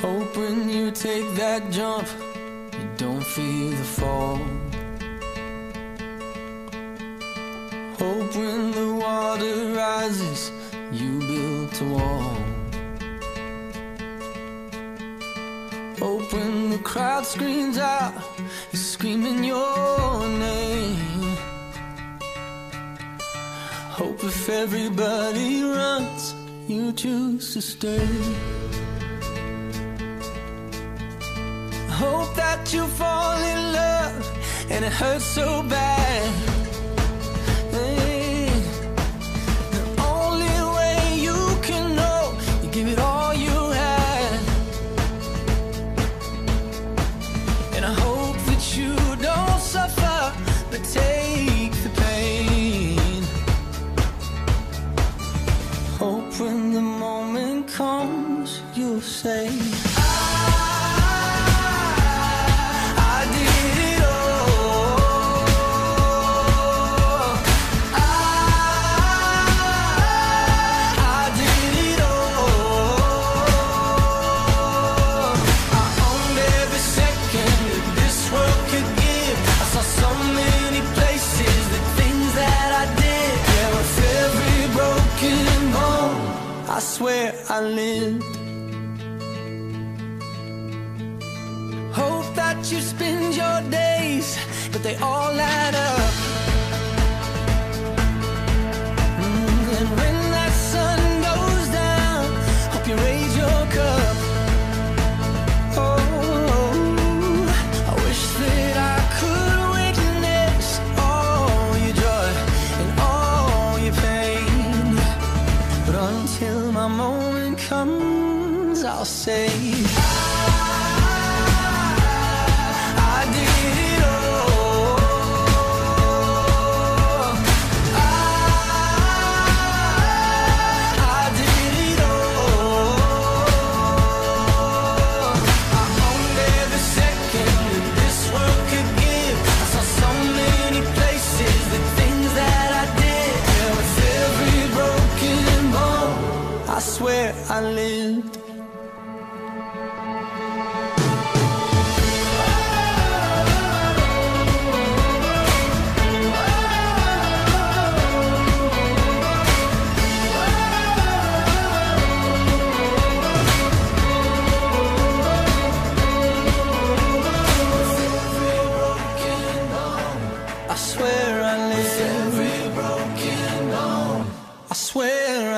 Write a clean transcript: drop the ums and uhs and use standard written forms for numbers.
Hope when you take that jump, you don't feel the fall. Hope when the water rises, you built a wall. Hope when the crowd screams out, you're screaming your name. Hope if everybody runs, you choose to stay. Hope that you fall in love and it hurts so bad. Hey, the only way you can know, you give it all you had. And I hope that you don't suffer, but take the pain. Hope when the moment comes, you'll say, I swear I lived. Hope that you spend your days, but they all add up. And when that sun goes down, hope you raise your cup. Oh, I wish that I could witness all your joy and all your pain, but until my moment comes, I'll say, I did it all. I did it all. I owned every second that this world could give. I saw so many places, the things that I did. Yeah, with every broken bone, I swear I lived. I swear I lived. Every broken bone, I swear